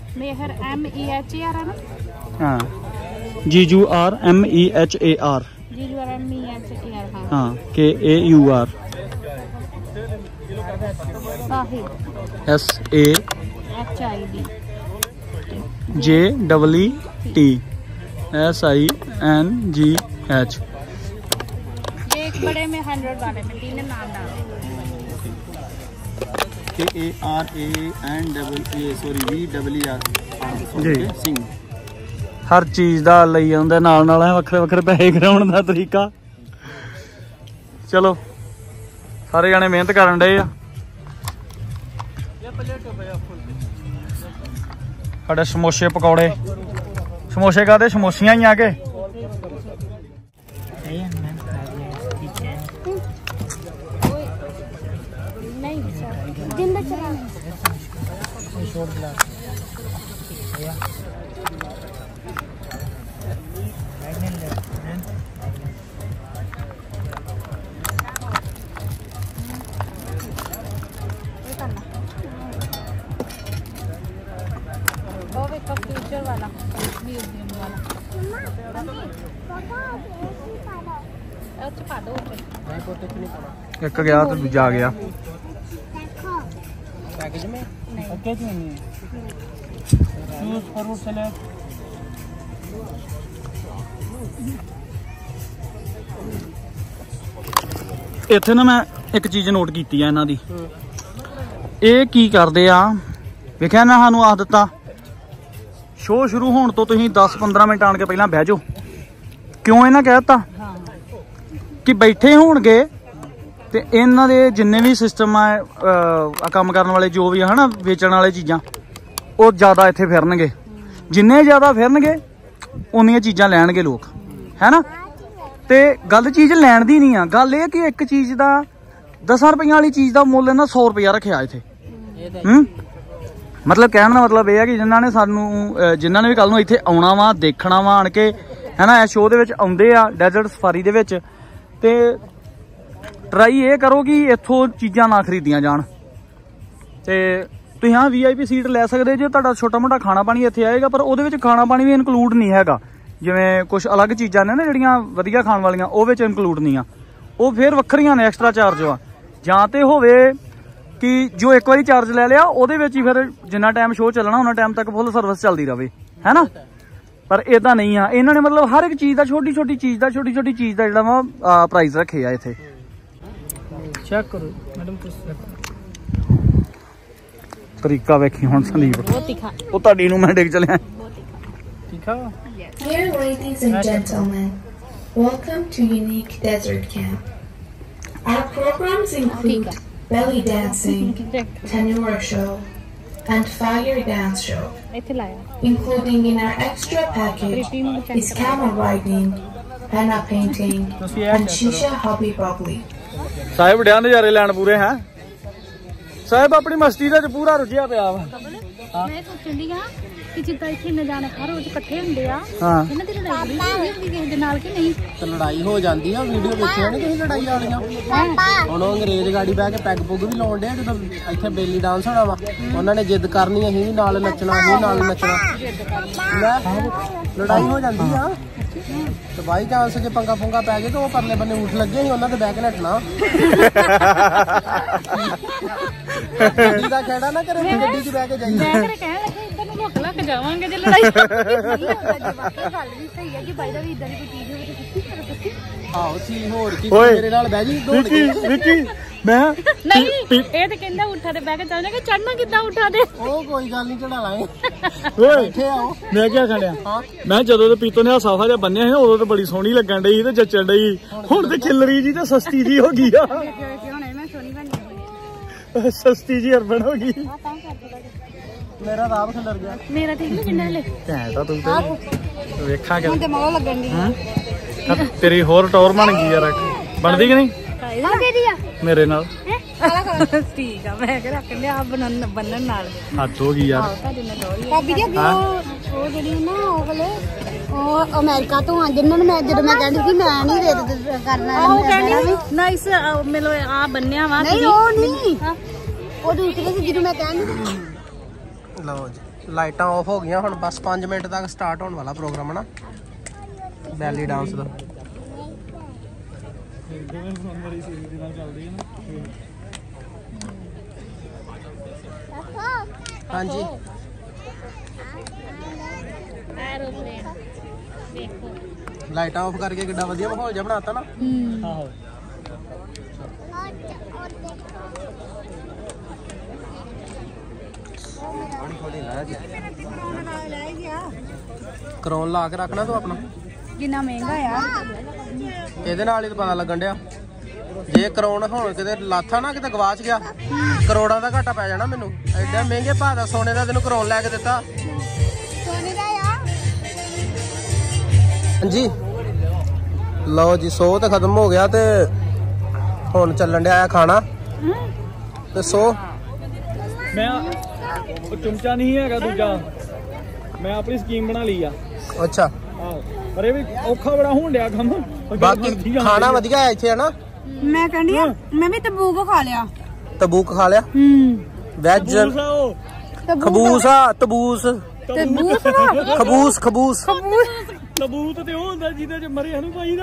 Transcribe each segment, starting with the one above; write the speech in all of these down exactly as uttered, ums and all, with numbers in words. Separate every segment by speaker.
Speaker 1: Mehar M E H A R है ना?
Speaker 2: हाँ जीजू R M E H A R
Speaker 1: जीजू R M E H A R हाँ
Speaker 2: हाँ K A U R
Speaker 1: Sahid
Speaker 2: S A
Speaker 1: H I D
Speaker 2: J double E T S I N G H.
Speaker 1: एक बड़े में हंड्रेड वाले में तीन नाम डाल
Speaker 2: के A R A N double A sorry V double E R G Singh. हर चीज़ का लई आउंदे नाल नाल वखरे वखरे पैसे कराउण दा तरीका। चलो सारे जाने मेहनत करन डे आ। साढ़े समोसे पकौड़े समोसे का समोसियां ही आके
Speaker 1: फ्यूचर वाला म्यूजियम वाला
Speaker 2: एक गया तो दूजा आ गया।
Speaker 3: पैकेज में पैकेज में नहीं जूस फ्रूट सलाद
Speaker 2: इत्थे ना मैं एक चीज़ नोट की है इन्हां दी। ये की करदे आ वेखिया ना सानू आख दिता शो शुरू होने तो तुसीं दस पंद्रह मिनट आन के पहला बह जाओ। क्यों इन्हें कह दिता कि बैठे होणगे ते इन्हां दे जिन्ने भी सिस्टम आ काम करने वाले जो भी है ना वेचण वाले चीज़ां वो ज़्यादा इत्थे फिरनगे। जिन्ने ज़्यादा फिरनगे उन्नियां चीज़ां लैणगे लोग है ना। ते गल चीज़ लैण दी नहीं आ। गल ये कि एक चीज़ का दसां रुपये वाली चीज़ का मुल इन्हां सौ रुपया रखिया इत्थे। हूँ मतलब कहने का मतलब यह है कि जिन्होंने सानू जिन्होंने भी कल नूं इत्थे आउणा वा देखना वा आण के है ना इस शो दे विच आउंदे आ डेजर्ट सफारी दे विच ते ट्राई ये करो कि इत्थों चीज़ां ना खरीदियां जान। ते तुसीं हाँ वी आई पी सीट लै सकदे जे तुहाडा छोटा मोटा खाना पानी इत्थे आएगा पर उहदे विच खाना पानी भी इनकलूड नहीं हैगा। जिवें कुछ अलग चीज़ां ने ना जिहड़ियां वधिया खाण वालियां ओह विच इनकलूड नहीं आ। ओह फिर वक्खरियां ने एक्सट्रा चार्ज आ। जां ते होवे कि जो एक बार चार्ज ले लिया वो फिर जिन्ना टाइम शो चलना उन्ना टाइम तक फुल सर्विस चलती रहे है ना। पर इदा नहीं है इन्होंने मतलब हर एक चीज़ का छोटी छोटी चीज़ का छोटी छोटी चीज़ का जो वा प्राइस रखे आ इत्थे।
Speaker 3: चेक करो मैडम
Speaker 2: तरीका वेखी हुण संदीप वो तुहाडी नूं मैं डिग चलिया।
Speaker 4: Dear ladies and gentlemen, welcome to Unique Desert Camp. Our programs include belly dancing, tandoor show, and fire dance show. Including in our extra package is camel riding, henna painting, and shisha hobby bubbly.
Speaker 2: Sahib ड्या नज़ारे लैन पूरे हैं। साहिब अपनी मस्ती दा पूरा रुझिया पिया वा।
Speaker 1: मैं सोचदी हां कि जिद्दां इत्थे न जाने हर रोज इकट्ठे हुंदे आ इन्हां दी लड़ाई होंदी किसे दे नाल कि नहीं।
Speaker 3: तो लड़ाई हो जाती है वीडियो देखिया नहीं तुसीं लड़ाई वालियां हुण अंग्रेज गाड़ी बह के पैग पुग भी लाउण डे जदों इत्थे बेली डांस होना वा उन्हां ने जिद करनी असीं भी नाल नच्चना असीं नाल नच्चना लड़ाई हो जाती आ। तो बाई चांस जे पंगा पुंगा पै गए तो वो परले बन्ने ऊठ लगे ही उन्हां ते बह के नੱਠਣਾ गड्डी दा खेड़ा ना करे गड्डी च बह के जाइए
Speaker 1: मैं करे कहण लगे इधर ਨੂੰ ਲੁੱਕ ਲੱਗ ਜਾਵਾਂਗੇ ਜੇ ਲੜਾਈ ਹੋਵੇ ਗੱਲ ਵੀ ਸਹੀ ਹੈ ਕਿ ਬਾਈ ਦਾ ਵੀ ਇਦਾਂ ਦੀ ਕੋਈ ਚੀਜ਼ ਹੋਵੇ ਤੇ ਕਿੱਥੇ ਕਰ ਦਿੱਤੀ।
Speaker 3: ਆਹੋ ਚੀਜ਼ ਹੋਰ ਕੀ ਮੇਰੇ ਨਾਲ ਬਹਿ ਜੀ ਦੌੜ ਕੇ
Speaker 2: ਵਿਕੀ ਮੈਂ
Speaker 1: ਨਹੀਂ ਇਹ ਤੇ ਕਹਿੰਦਾ ਉਠਾ ਤੇ ਬਹਿ ਕੇ ਚੱਲ ਜਾਗੇ ਚੜਨਾ ਕਿੱਦਾਂ ਉਠਾ ਦੇ
Speaker 3: ਉਹ ਕੋਈ ਗੱਲ ਨਹੀਂ ਚੜਾ ਲਾਂਗੇ
Speaker 2: ਓਏ
Speaker 3: ਇੱਥੇ ਆਓ
Speaker 2: ਮੈਂ ਕੀ ਖੜਿਆ ਮੈਂ ਜਦੋਂ ਤੇ ਪੀਤੋ ਨੇ ਸਾਫਾ ਜਿਹਾ ਬੰਨਿਆ ਸੀ ਉਦੋਂ ਤੇ ਬੜੀ ਸੋਹਣੀ ਲੱਗਣ ਡਈ ਤੇ ਜੱਚਣ ਡਈ ਹੁਣ ਤੇ ਖਿਲਰੀ ਜੀ ਤੇ ਸਸਤੀ ਜੀ ਹੋ ਗਈ ਆ
Speaker 1: ਮੈਂ ਸੋਹਣੀ ਬਣੀ
Speaker 2: ਸਸਤੀ ਜੀ ਅਰਬਨ ਹੋ ਗਈ।
Speaker 3: ਮੇਰਾ ਰਾਬ ਖਿਲਰ ਗਿਆ
Speaker 1: ਮੇਰਾ ਠੀਕ ਨਹੀਂ ਕਿੰਨਾ ਹਲੇ
Speaker 2: ਘੈਂਟ ਆ ਤੂੰ ਤੇ ਵੇਖਾਂਗੇ
Speaker 1: ਹੁਣ ਤੇ ਮੌਲਾ ਲੱਗਣ ਦੀ
Speaker 2: ਤੇਰੀ ਹੋਰ ਟੌਰ ਬਣ ਗਈ ਯਾਰ ਬਣਦੀ ਕਿ ਨਹੀਂ
Speaker 1: ਆ ਦੇ ਦਿਆ
Speaker 2: ਮੇਰੇ ਨਾਲ
Speaker 1: ਠੀਕ ਆ ਮੈਂ ਕਿਹਾ ਰੱਖ ਲਿਆ ਬੰਨਣ ਬੰਨਣ ਨਾਲ
Speaker 2: ਹੱਥ ਹੋ ਗਈ ਯਾਰ
Speaker 1: ਭਾਬੀ ਜੀ ਉਹ ਉਹ ਜਿਹੜੀ ਨਾ ਉਹ ਵਾਲੇ ਉਹ ਅਮਰੀਕਾ ਤੋਂ ਆ ਜਿੰਨਾਂ ਨੂੰ ਮੈਂ ਜਦੋਂ ਮੈਂ ਕਹਿੰਦੀ ਸੀ ਮੈਂ ਨਹੀਂ ਦੇ ਕਰਨਾ ਉਹ ਕਹਿੰਦੀ ਨਾਈਸ ਮਿਲੋ ਆ ਬੰਨਿਆ ਵਾ ਨਹੀਂ ਉਹ ਨਹੀਂ ਉਹ ਦੂਸਰੇ ਸੀ ਜਦੋਂ ਮੈਂ ਕਹਿੰਦੀ
Speaker 3: ਲਓ ਜੀ ਲਾਈਟਾਂ ਆਫ ਹੋ ਗਈਆਂ ਹੁਣ ਬਸ ਪੰਜ ਮਿੰਟ ਤੱਕ ਸਟਾਰਟ ਹੋਣ ਵਾਲਾ ਪ੍ਰੋਗਰਾਮ ਹੈ ਨਾ ਬੈਲੀ ਡਾਂਸ ਦਾ। ਹਾਂਜੀ ਲਾਈਟਾਂ ਆਫ ਕਰਕੇ ਕਿੱਡਾ ਵਧੀਆ ਮਾਹੌਲ ਜਿਹਾ ਬਣਾਤਾ ਨਾ।
Speaker 2: ਆਹੋ
Speaker 3: ਕਰੋਨ ਲਾ ਕੇ ਰੱਖਣਾ ਤੂੰ ਆਪਣਾ
Speaker 1: ਕਿੰਨਾ ਮਹਿੰਗਾ ਆ
Speaker 3: ਇਹਦੇ ਨਾਲ ਹੀ ਤਾਂ ਪਤਾ ਲੱਗਣ ਡਿਆ ਜੇ ਕਰੋਨ ਹੁਣ ਕਿਤੇ ਲਾਥਾ ਨਾ ਕਿਤੇ ਗਵਾਚ ਗਿਆ ਕਰੋੜਾਂ ਦਾ ਘਾਟਾ ਪੈ ਜਾਣਾ ਮੈਨੂੰ। ਐਡਾ ਮਹਿੰਗੇ ਭਾਅ ਦਾ ਸੋਨੇ ਦਾ ਤੈਨੂੰ ਕਰੋਨ ਲੈ ਕੇ ਦਿੱਤਾ।
Speaker 1: ਸੋਨੇ ਦਾ ਆ
Speaker 3: ਹਾਂਜੀ ਲਓ ਜੀ ਸੋ ਤਾਂ ਖਤਮ ਹੋ ਗਿਆ ਤੇ ਹੁਣ ਚੱਲਣ ਡਿਆ ਖਾਣਾ ਤੇ ਸੋ
Speaker 2: ਮੈਂ ਉਹ ਚਮਚਾ ਨਹੀਂ ਹੈਗਾ ਦੂਜਾ ਮੈਂ ਆਪਣੀ ਸਕੀਮ ਬਣਾ ਲਈ ਆ।
Speaker 3: ਅੱਛਾ
Speaker 2: ਆਹੋ ਪਰ ਇਹ ਵੀ ਔਖਾ ਬੜਾ ਹੋਣ ਡਿਆ ਕੰਮ।
Speaker 3: ਬਾਕੀ ਖਾਣਾ ਵਧੀਆ ਹੈ ਇੱਥੇ ਹੈ ਨਾ।
Speaker 1: ਮੈਂ ਕਹਿੰਦੀ ਆ ਮੈਂ ਵੀ ਤਬੂਕ ਖਾ ਲਿਆ।
Speaker 3: ਤਬੂਕ ਖਾ ਲਿਆ
Speaker 1: ਹੂੰ
Speaker 3: ਵੈਜ ਖਬੂਸਾ ਤਬੂਸ
Speaker 1: ਤਬੂਕ
Speaker 3: ਖਬੂਸ ਖਬੂਸ
Speaker 2: ਤਬੂਤ ਤੇ ਉਹ ਹੁੰਦਾ ਜਿਹਦੇ ਚ ਮਰੇ ਨੂੰ ਪਾਈਦਾ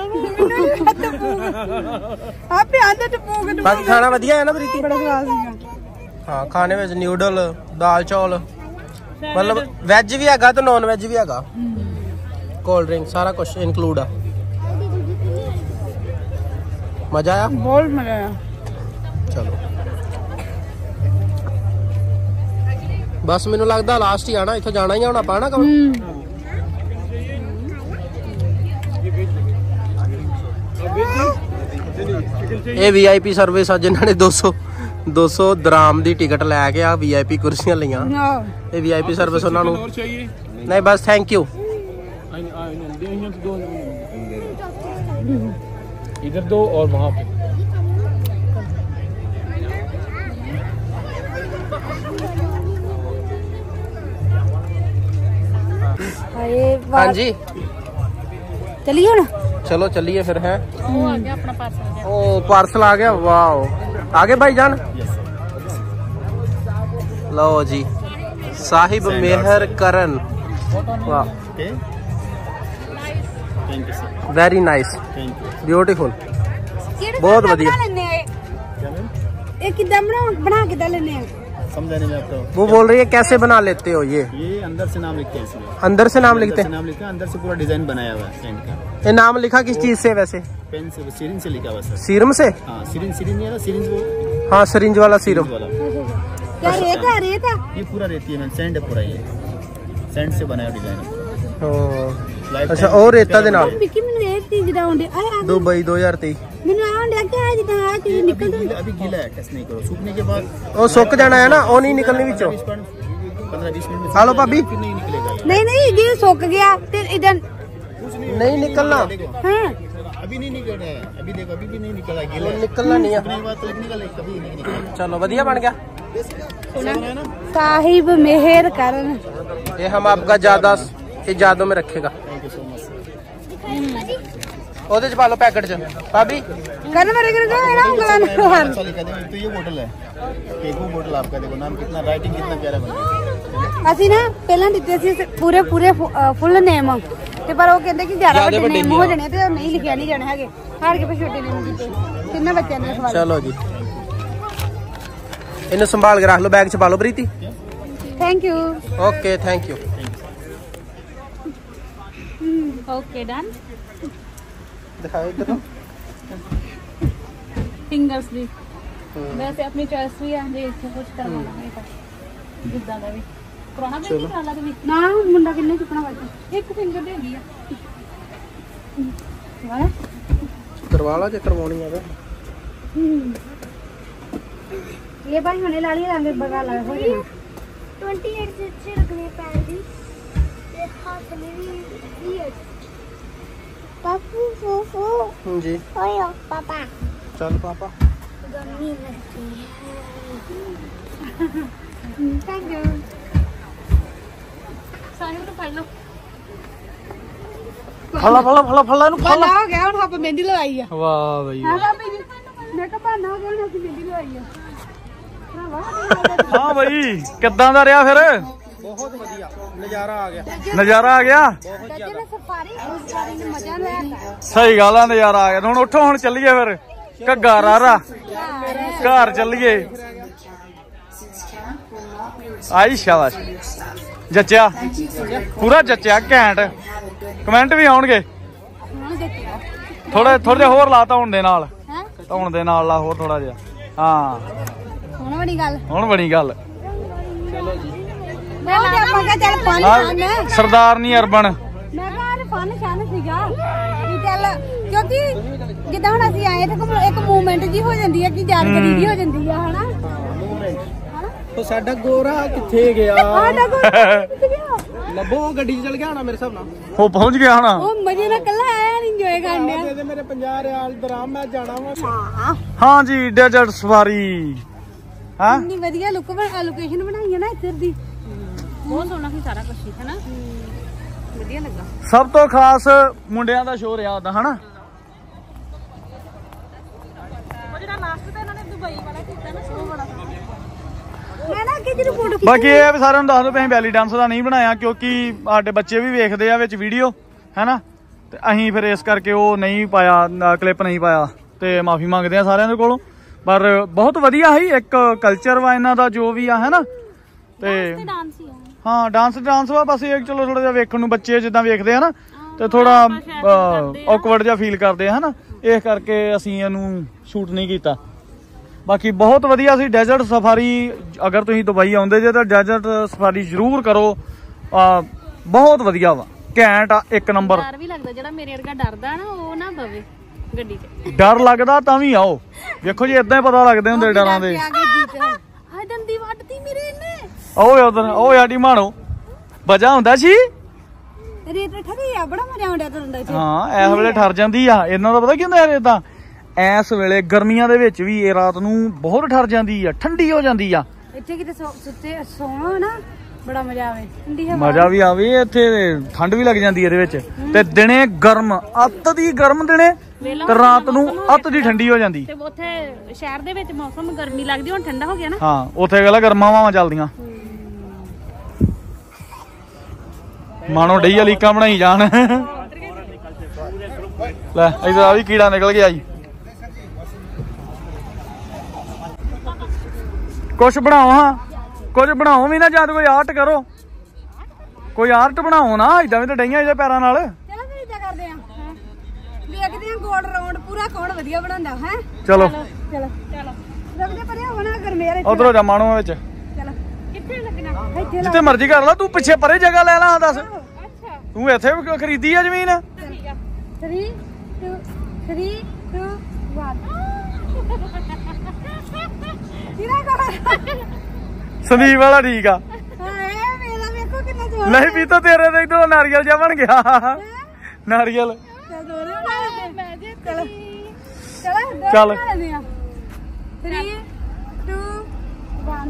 Speaker 1: ਆ ਪਿਆਰ ਦਾ ਤਬੂਕ
Speaker 3: ਬਾਕੀ ਖਾਣਾ ਵਧੀਆ ਹੈ ਨਾ ਪ੍ਰੀਤੀ।
Speaker 1: ਬੜਾ ਸਵਾਦ ਸੀਗਾ।
Speaker 3: ਹਾਂ ਖਾਣੇ ਵਿੱਚ ਨਿਊਡਲ ਦਾਲ ਚੌਲ ਮਤਲਬ ਵੈਜ ਵੀ ਹੈਗਾ ਤੇ ਨੌਨ ਵੈਜ ਵੀ ਹੈਗਾ ਕੋਲਡ ਡਰਿੰਕ ਸਾਰਾ ਕੁਝ ਇਨਕਲੂਡ ਆ। ਮਜ਼ਾ ਆਇਆ
Speaker 1: ਬਹੁਤ ਮਜ਼ਾ ਆਇਆ।
Speaker 3: ਚਲੋ ਬਸ ਮੈਨੂੰ ਲੱਗਦਾ ਲਾਸਟ ਹੀ ਆਣਾ ਇੱਥੋਂ ਜਾਣਾ ਹੀ ਹੁਣ ਆਪਾਂ ਨਾ ਕਮ ਇਹ ਵੀ ਆਈ ਪੀ ਸਰਵਿਸ ਆ ਜਿਨ੍ਹਾਂ ਨੇ ਦੋ ਸੌ ਦੋ ਸੌ ਦਰਾਮ ਦੀ ਟਿਕਟ ਲੈ ਕੇ ਆ ਵੀ ਆਈ ਪੀ ਕੁਰਸੀਆਂ ਲਈਆਂ। ਇਹ ਵੀ ਆਈ ਪੀ ਸਰਵਿਸ ਉਹਨਾਂ ਨੂੰ ਨਹੀਂ ਬਸ ਥੈਂਕ ਯੂ।
Speaker 2: इधर दो और वहाँ पे
Speaker 3: हाँ जी
Speaker 1: चलिए ना
Speaker 3: चलो चलिए फिर है। वो आ गया अपना पार्सल। ओ पार्सल आ गया वाह आगे भाईजान। लो जी साहिब मेहर करन वाह वेरी नाइस ब्यूटीफुल बहुत बढ़िया।
Speaker 1: बना के लेने
Speaker 2: समझा नहीं मैं आपको।
Speaker 3: वो बोल रही है कैसे बना लेते हो ये
Speaker 2: ये अंदर से नाम लिखते हैं इसमें।
Speaker 3: अंदर से नाम लिखते हैं
Speaker 2: नाम लिखा अंदर से पूरा डिजाइन बनाया हुआ है पेन का।
Speaker 3: ये नाम लिखा किस चीज से वैसे
Speaker 2: पेन से सीरिंज से लिखा हुआ सर।
Speaker 3: सीरम से
Speaker 2: हाँ सीरिंज सीरिंज है ना सीरिंज वो
Speaker 3: हाँ सिरिंज वाला सीरम
Speaker 2: वाला
Speaker 1: क्या रेत है रेत है
Speaker 2: ये पूरा रहती है सैंड है पूरा ये सैंड से बनाया डिजाइन है।
Speaker 3: अच्छा और रेता दे नाल
Speaker 1: विक्की ਮੈਨੂੰ ਇਹ ਚੀਜ਼ ਦਾ ਆਉਂਦੇ ਆ
Speaker 3: दुबई दो हज़ार तेईस
Speaker 1: ਮੈਨੂੰ ਆਉਂਦੇ ਕਿ ਆ ਜਿੱਦਾਂ ਆ ਚੀਜ਼ ਨਿਕਲ
Speaker 2: अभी गीला है टेस्ट नहीं करो सूखने के बाद
Speaker 3: ਉਹ ਸੁੱਕ ਜਾਣਾ ਹੈ ਨਾ ਉਹ ਨਹੀਂ ਨਿਕਲਣੀ ਵਿੱਚੋਂ।
Speaker 2: पंद्रह बीस मिनट में
Speaker 3: हेलो भाभी
Speaker 2: फिर नहीं निकलेगा ये।
Speaker 1: ਨਹੀਂ ਨਹੀਂ ਜੇ ਸੁੱਕ ਗਿਆ ਤੇ ਇਦਾਂ
Speaker 3: नहीं निकलना
Speaker 1: ਹਾਂ
Speaker 2: अभी नहीं निकल रहा है अभी देखो अभी भी नहीं निकला गीला है।
Speaker 3: निकलना नहीं है।
Speaker 2: सूखने के बाद तो निकल कभी नहीं निकलेगा।
Speaker 3: चलो बढ़िया बन गया।
Speaker 1: साहिब मेहर करन
Speaker 3: ये हम आपका ज्यादा ये यादों में रखेगा। ਉਹਦੇ ਚ ਪਾ ਲਓ ਪੈਕਟ ਚ ਭਾਬੀ
Speaker 1: ਕਰਨ ਮਰੇ ਕਰ ਦੋ ਨਾ ਉਂਗਲਾਂ ਨਾਲ
Speaker 2: चलिए कहते हैं तो ये बोतल है एक वो बोतल आपका देखो नाम कितना राइटिंग कितना प्यारा बना है।
Speaker 1: ਅਸੀਂ ਨਾ ਪਹਿਲਾਂ ਦਿੱਤੇ ਸੀ ਪੂਰੇ ਪੂਰੇ ਫੁੱਲ ਨੇਮ ਤੇ ਪਰ ਉਹ ਕਹਿੰਦੇ ਕਿ ਜ਼ਿਆਦਾ ਵੱਡੇ ਨੇਮ ਹੋ ਜਾਣੇ ਤੇ ਉਹ ਨਹੀਂ ਲਿਖਿਆ ਨਹੀਂ ਜਾਣਾ ਹੈਗੇ ਹਾਰ ਕੇ ਫਿਰ ਛੋਟੇ ਨੇਮ ਦਿੱਤੇ ਤਿੰਨੇ ਬੱਚਿਆਂ ਦੇ ਸਵਾਲ।
Speaker 3: ਚਲੋ ਜੀ ਇਹਨੂੰ ਸੰਭਾਲ ਕੇ ਰੱਖ ਲਓ ਬੈਗ ਚ ਪਾ ਲਓ Preeti.
Speaker 1: Thank you
Speaker 3: okay thank you.
Speaker 1: Okay done
Speaker 3: ਦਿਖਾਓ ਇੱਧਰ ਨੂੰ
Speaker 1: ਫਿੰਗਰਸ ਵੀ ਵੈਸੇ ਆਪਣੀ ਚੋਇਸ ਵੀ ਆ ਜੇ ਇੱਥੇ ਕੁਝ ਕਰਵਾਉਣਾ ਹੈ ਤਾਂ ਜਿੱਦਾਂ ਦਾ ਵੀ ਕਰਾਉਣਾ ਵੀ ਨਹੀਂ ਕਰਾ ਵੀ ਨਾ ਮੁੰਡਾ ਕਿੰਨੇ ਚੁੱਕਣਾ ਵਾਜਾ ਇੱਕ ਫਿੰਗਰ ਦੇ ਹੈਗੀ ਆ ਵਾਹ
Speaker 3: ਕਰਵਾ ਲਾ ਜੇ ਕਰਵਾਉਣੀ ਆ ਤਾਂ
Speaker 1: ਇਹ ਭਾਈ ਹੁਣੇ ਲਾ ਲਈ ਰੰਗ ਬਗਾ ਲਾ ਹੋ ਜਾਣਾ
Speaker 5: अट्ठाईस से अच्छे लगने पैंती ये हाथ में भी ये पापू फूफू
Speaker 3: ਜੀ
Speaker 5: ओयो पापा
Speaker 3: ਚੱਲ ਪਾਪਾ
Speaker 5: गम्मी लगती है
Speaker 1: ਥੈਂਕ ਯੂ ਸਾਹਿਬ ਨੂੰ ਫੜ ਲਓ
Speaker 3: ਫਲਾ ਫਲਾ ਫਲਾ ਫਲਾ ਇਹਨੂੰ
Speaker 1: ਫਲਾ ਹੋ ਗਿਆ ਹੁਣ ਆਪਾਂ ਮਹਿੰਦੀ ਲਵਾਈ ਆ
Speaker 3: ਵਾਹ ਬਈ
Speaker 1: ਹਾਂ ਬਾਬੀ ਜੀ ਮੈਂ ਕਿਹਾ ਬਹਾਨਾ ਹੋ ਗਿਆ ਹੁਣ ਅਸੀਂ ਮਹਿੰਦੀ ਲਵਾਈ ਆ
Speaker 2: ਹਾਂ ਬਈ ਕਿੱਦਾਂ ਦਾ ਰਿਹਾ ਫਿਰ
Speaker 3: ਬਹੁਤ ਵਧੀਆ ਨਜ਼ਾਰਾ ਆ ਗਿਆ
Speaker 2: ਨਜ਼ਾਰਾ ਆ ਗਿਆ
Speaker 3: ਬਹੁਤ ਜ਼ਿਆਦਾ
Speaker 1: ਸਫਾਰੀ ਸਫਾਰੀ ਨੇ ਮਜ਼ਾ ਲਿਆ
Speaker 2: ਸਹੀ ਗੱਲ ਆ ਨਜ਼ਾਰਾ ਆ ਗਿਆ ਹੁਣ ਉੱਠੋ ਹੁਣ ਚੱਲੀਏ ਫਿਰ ਘੱਗਾ ਰਾਰਾ ਘਰ ਚੱਲੀਏ ਆਈ ਸ਼ਾਬਾਸ਼ ਜੱਚਿਆ ਪੂਰਾ ਜੱਚਿਆ ਘੈਂਟ ਕਮੈਂਟ ਵੀ ਆਉਣਗੇ ਥੋੜੇ ਥੋੜੇ ਜਿਹਾ ਹੋਰ ਲਾ ਧੌਣ ਦੇ ਨਾਲ ਧੌਣ ਦੇ ਨਾਲ ਲਾ ਹੋਰ ਥੋੜਾ ਜਿਹਾ ਹਾਂ
Speaker 1: ਹੁਣ ਬੜੀ ਗੱਲ
Speaker 2: ਹੁਣ ਬਣੀ ਗੱਲ
Speaker 1: ਮੈਂ ਆਪਾਂ ਕਹ ਚੱਲ ਫਨ
Speaker 2: ਆਹ ਸਰਦਾਰਨੀ ਅਰਬਨ
Speaker 1: ਮੈਂ ਕਿਹਾ ਫਨ ਸ਼ਨ ਸੀਗਾ ਕਿ ਚੱਲ ਕਿਉਂਕਿ ਜਿੱਦਾਂ ਹੁਣ ਅਸੀਂ ਆਏ ਤੇ ਇੱਕ ਮੂਵਮੈਂਟ ਜੀ ਹੋ ਜਾਂਦੀ ਹੈ ਕਿ ਜਾਣਕਾਰੀ ਜੀ ਹੋ ਜਾਂਦੀ ਆ ਹਨਾ
Speaker 3: ਉਹ ਸਾਡਾ ਗੋਰਾ ਕਿੱਥੇ ਗਿਆ
Speaker 1: ਸਾਡਾ ਕੋਈ ਕਿੱਥੇ ਗਿਆ
Speaker 3: ਲੱਭੋ ਗੱਡੀ 'ਚ ਚਲ ਗਿਆ ਹੋਣਾ ਮੇਰੇ ਹਿਸਾਬ ਨਾਲ
Speaker 2: ਉਹ ਪਹੁੰਚ ਗਿਆ ਹੁਣ
Speaker 1: ਉਹ ਮਜ਼ੇ ਨਾਲ ਕੱਲਾ ਆਇਆ ਨਹੀਂ ਇੰਜੋਏ ਕਰਨੇ
Speaker 3: ਦੇ ਦੇ ਮੇਰੇ ਪੰਜਾਹ ਰਿਆਲ ਦਰਾਮ ਮੈਂ ਜਾਣਾ ਵਾ
Speaker 1: ਹਾਂ
Speaker 2: ਹਾਂ ਜੀ ਡੈਜ਼ਰਟ ਸਫਾਰੀ ਹਾਂ
Speaker 1: ਇੰਨੀ ਵਧੀਆ ਲੁੱਕ ਲੋਕੇਸ਼ਨ ਬਣਾਈ ਹੈ ਨਾ ਇੱਧਰ ਦੀ ਬਹੁਤ ਸੋਹਣਾ ਸੀ ਸਾਰਾ ਕੁਝ ਹੈ ਨਾ ਵਧੀਆ ਲੱਗਾ
Speaker 2: ਸਭ ਤੋਂ ਖਾਸ ਮੁੰਡਿਆਂ ਦਾ ਸ਼ੋਅ ਰਿਹਾ ਉਹਦਾ ਹਨਾ
Speaker 1: ਉਹ ਜਿਹੜਾ ਲਾਸਟ ਤੇ ਇਹਨਾਂ ਨੇ ਦੁਬਈ ਵਾਲਾ ਕੀਤਾ ਨਾ ਸ਼ੋਅ ਬੜਾ ਮੈਂ ਨਾ ਅੱਗੇ ਜਦੋਂ ਫੋਟੋ
Speaker 2: ਬਾਕੀ ਇਹ ਵੀ ਸਾਰਿਆਂ ਨੂੰ ਦੱਸ ਦਿਓ ਵੀ ਅਸੀਂ ਬੈਲੀ ਡਾਂਸ ਦਾ ਨਹੀਂ ਬਣਾਇਆ ਕਿਉਂਕਿ ਸਾਡੇ ਬੱਚੇ ਵੀ ਵੇਖਦੇ ਆ ਵਿੱਚ ਵੀਡੀਓ ਹੈਨਾ ਤੇ ਅਸੀਂ ਫਿਰ ਇਸ ਕਰਕੇ ਉਹ ਨਹੀਂ ਪਾਇਆ ਕਲਿੱਪ ਨਹੀਂ ਪਾਇਆ ਤੇ ਮਾਫੀ ਮੰਗਦੇ ਆ ਸਾਰਿਆਂ ਦੇ ਕੋਲੋਂ ਪਰ ਬਹੁਤ ਵਧੀਆ ਸੀ ਇੱਕ ਕਲਚਰ ਵਾ ਇਹਨਾਂ ਦਾ ਜੋ ਵੀ ਆ ਹੈਨਾ ਤੇ
Speaker 1: ਡਾਂਸ ਹੀ ਆ
Speaker 2: ਹਾਂ ਡਾਂਸ ਡਾਂਸ ਵਾ ਬਸ ਇਹ ਚਲੋ ਥੋੜਾ ਜਿਹਾ ਵੇਖਣ ਨੂੰ ਬੱਚੇ ਜਿੱਦਾਂ ਵੇਖਦੇ ਆ ਨਾ ਤੇ ਥੋੜਾ ਔਕਵਰਡ ਜਿਹਾ ਫੀਲ ਕਰਦੇ ਆ ਹਨਾ ਇਸ ਕਰਕੇ ਅਸੀਂ ਇਹਨੂੰ ਸ਼ੂਟ ਨਹੀਂ ਕੀਤਾ ਬਾਕੀ ਬਹੁਤ ਵਧੀਆ ਸੀ ਡੈਜ਼ਰਟ ਸਫਾਰੀ ਅਗਰ ਤੁਸੀਂ ਦੁਬਈ ਆਉਂਦੇ ਜੇ ਤਾਂ ਡੈਜ਼ਰਟ ਸਫਾਰੀ ਜ਼ਰੂਰ ਕਰੋ ਬਹੁਤ ਵਧੀਆ ਵਾ ਘੈਂਟ ਆ ਇੱਕ ਨੰਬਰ
Speaker 1: ਡਰ ਵੀ ਲੱਗਦਾ ਜਿਹੜਾ ਮੇਰੇ ਵਰਗਾ ਡਰਦਾ ਨਾ ਉਹ ਨਾ ਪਵੇ ਗੱਡੀ 'ਚ
Speaker 2: ਡਰ ਲੱਗਦਾ ਤਾਂ ਵੀ ਆਓ ਵੇਖੋ ਜੀ ਇਦਾਂ ਹੀ ਪਤਾ ਲੱਗਦੇ ਹੁੰਦੇ ਡਰਾਂ ਦੇ
Speaker 1: ਹਾਏ ਦੰਦੀ ਵੱਢਤੀ ਮੇਰੇ ਇਹਨੇ
Speaker 2: ਓਏ ਉਧਰ ਓਏ ਆਡੀ ਮਾਣੋ ਵਜਾ ਹੁੰਦਾ ਸੀ
Speaker 1: ਰੇਤ ਠਰੀ ਆ ਬੜਾ ਮਜ਼ਾ ਆਉਂਦਾ ਤੁਰੰਦਾ ਇੱਥੇ
Speaker 2: ਹਾਂ ਇਸ ਵੇਲੇ ਠਰ ਜਾਂਦੀ ਆ ਇਹਨਾਂ ਦਾ ਪਤਾ ਕੀ ਹੁੰਦਾ ਯਾਰ ਇਦਾਂ ਇਸ ਵੇਲੇ ਗਰਮੀਆਂ ਦੇ ਵਿੱਚ ਵੀ ਇਹ ਰਾਤ ਨੂੰ ਬਹੁਤ ਠਰ ਜਾਂਦੀ ਆ ਠੰਡੀ ਹੋ ਜਾਂਦੀ ਆ
Speaker 1: ਇੱਥੇ ਕਿਤੇ ਸੁੱਤੇ ਸੌਣਾ ਨਾ ਬੜਾ ਮਜ਼ਾ ਆਵੇ ਠੰਡੀ ਹਵਾ
Speaker 2: ਮਜ਼ਾ ਵੀ ਆਵੇ ਇੱਥੇ ਠੰਡ ਵੀ ਲੱਗ ਜਾਂਦੀ ਇਹਦੇ ਵਿੱਚ ਤੇ ਦਿਨੇ ਗਰਮ ਅੱਤ ਦੀ ਗਰਮ ਦਿਨੇ ਤੇ ਰਾਤ ਨੂੰ ਅੱਤ ਦੀ ਠੰਡੀ ਹੋ ਜਾਂਦੀ
Speaker 1: ਤੇ ਉੱਥੇ ਸ਼ਹਿਰ ਦੇ ਵਿੱਚ ਮੌਸਮ ਗਰਮੀ ਲੱਗਦੀ ਹੁਣ ਠੰਡਾ ਹੋ ਗਿਆ ਨਾ
Speaker 2: ਹਾਂ ਉੱਥੇ ਗੱਲ ਗਰਮਾਂ ਹਵਾਵਾਂ ਚੱਲਦੀਆਂ ਮਾਣੋ ਡਈ ਲੀਕਾਂ ਬਣਾਈ ਜਾਣ ਲੈ ਇਧਰ ਆ ਵੀ ਕੀੜਾ ਨਿਕਲ ਗਿਆ ਜੀ ਕੁਛ ਬਣਾਓ ਹਾਂ ਕੁਝ ਬਣਾਓ ਵੀ ਨਾ ਜਦ ਕੋਈ ਆਰਟ ਕਰੋ ਕੋਈ ਆਰਟ ਬਣਾਓ ਨਾ ਇਦਾਂ ਵੀ ਤਾਂ ਡਈਆਂ ਇਹਦੇ ਪੈਰਾਂ ਨਾਲ
Speaker 1: ਚਲੋ ਫਿਰ ਇਦਾਂ ਕਰਦੇ ਆ ਵੇਖਦੇ ਆ ਗੋਲ ਰਾਉਂਡ ਪੂਰਾ ਕੌਣ ਵਧੀਆ ਬਣਾਉਂਦਾ ਹੈ
Speaker 2: ਚਲੋ
Speaker 1: ਚਲੋ ਚਲੋ ਰੁਕਦੇ ਪਰੇ ਹੋਣਾ ਗਰਮੇਰ
Speaker 2: ਉਧਰੋਂ ਜਾ ਮਾਣੋ ਵਿੱਚ
Speaker 1: ਚਲੋ ਕਿੱਥੇ ਲੱਗਣਾ ਇੱਥੇ
Speaker 2: ਜਿੱਥੇ ਮਰਜ਼ੀ ਕਰ ਲਾ ਤੂੰ ਪਿੱਛੇ ਪਰੇ ਜਗ੍ਹਾ ਲੈ ਲਾ ਦੱਸ
Speaker 1: ਅੱਛਾ
Speaker 2: ਤੂੰ ਇੱਥੇ ਵੀ ਖਰੀਦੀ ਆ ਜ਼ਮੀਨ
Speaker 1: ਠੀਕ ਆ three two three two one ਕਿਹੜਾ ਕਰ
Speaker 2: ਸੰਦੀਪ ਵਾਲਾ ਠੀਕ ਆ
Speaker 1: ਹਾਏ ਮੇਰਾ ਵੇਖੋ ਕਿੰਨਾ ਜੋਰ
Speaker 2: ਨਹੀਂ ਵੀ ਤਾਂ ਤੇਰੇ ਤੇ ਇਧਰੋਂ ਨਾਰੀਅਲ ਜਿਹਾ ਬਣ ਗਿਆ ਨਾਰੀਅਲ
Speaker 1: ਮੈਂ ਜੇ ਚਲੋ ਚਲੋ
Speaker 2: ਚੱਲ
Speaker 1: three two one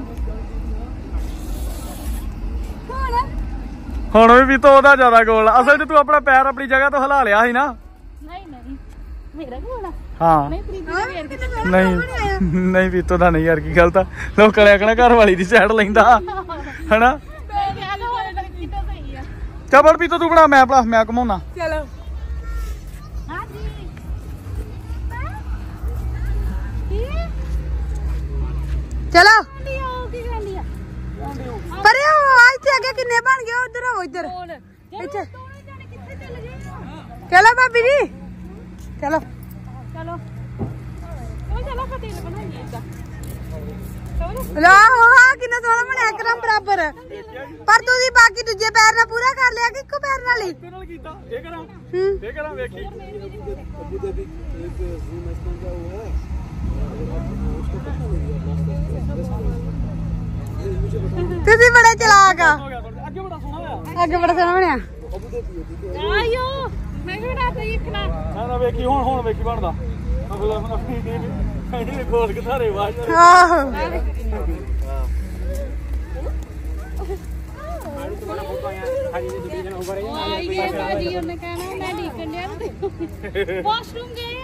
Speaker 2: ਹੁਣ ਵੀ ਵੀ ਤਾਂ ਉਹਦਾ ਜ਼ਿਆਦਾ ਗੋਲ ਅਸਲ 'ਚ ਤੂੰ ਆਪਣਾ ਪੈਰ ਆਪਣੀ ਜਗ੍ਹਾ ਤੋਂ ਹਿਲਾ ਲਿਆ ਸੀ ਨਾ
Speaker 1: ਨਹੀਂ ਨਹੀਂ ਮੇਰਾ ਗੋਲ
Speaker 2: ਹਾਂ
Speaker 1: ਨਹੀਂ ਪ੍ਰੀਤੀ ਦਾ ਵੇਰ ਕਿਤੇ
Speaker 2: ਨਹੀਂ ਨਹੀਂ ਵੀ ਤਾਂ ਨਹੀਂ ਯਾਰ ਕੀ ਗੱਲ ਤਾਂ ਲੋਕਾਂ ਨੇ ਆਖਣਾ ਘਰ ਵਾਲੀ ਦੀ ਸਾਈਡ ਲੈਂਦਾ ਹਨਾ
Speaker 1: ਮੈਂ ਕਿਹਾ ਤਾਂ ਹੋਏ ਪ੍ਰੀਤੀ ਤਾਂ ਸਹੀ ਆ
Speaker 2: ਚੱਲ ਬੜ ਵੀ ਤੂੰ ਬਣਾ ਮੈਂ ਆਪਣਾ ਮੈਂ ਘਮਾਉਣਾ
Speaker 1: ਚਲੋ ਹਾਂਜੀ ਚਲੋ ਕੀ ਕਹਿੰਦੀ ਆ ਪਰੇ ਆ ਇੱਥੇ ਅੱਗੇ ਕਿੰਨੇ ਬਣ ਗਏ ਉਧਰ ਹੋ ਇੱਧਰ ਇੱਥੇ ਚਲੋ ਭਾਬੀ ਜੀ ਚਲੋ ਚਲੋ ਉਹ ਚਲੋ ਫਤਿਹ ਬਣਾਈਏ ਇਦਾਂ ਲਾ ਹਾਂ ਕਿੰਨਾ ਸੋਹਣਾ ਬਣਿਆ ਇੱਕਦਮ ਬਰਾਬਰ ਪਰ ਤੁਸੀਂ ਬਾਕੀ ਦੂਜੇ ਪੈਰ ਨਾਲ ਪੂਰਾ ਕਰ ਲਿਆ ਕਿ ਇੱਕੋ ਪੈਰ ਨਾਲ ਹੀ
Speaker 2: ਨਾਲ ਕੀਤਾ ਇਹ ਕਰਾਂ
Speaker 1: ਹੂੰ
Speaker 2: ਇਹ ਕਰਾਂ ਵੇਖੀ
Speaker 1: ਤੁਸੀਂ ਬੜੇ ਚਲਾਕ ਆ
Speaker 2: ਅੱਗੇ ਬੜਾ ਸੋਹਣਾ ਹੋਇਆ
Speaker 1: ਅੱਗੇ ਬੜਾ ਸੋਹਣਾ ਬਣਿਆ ਆਇਓ ਮੈਂ ਵੀ ਨਾ ਤੇ ਇੱਕ ਨਾ
Speaker 2: ਨਾ ਨਾ ਵੇਖੀ ਹੁਣ ਹੁਣ ਵੇਖੀ ਬਣਦਾ ਮਤਲਬ ਆਪਣੀ ਗੋਲ ਕਿਧਾਰੇ ਵਾਜ
Speaker 1: ਆਹੋ ਆਈਏ ਬਾਜੀ ਉਹਨੇ ਕਹਿਣਾ ਮੈਂ ਡੀਕਣ ਡਿਆ ਵਾਸ਼ਰੂਮ ਗਏ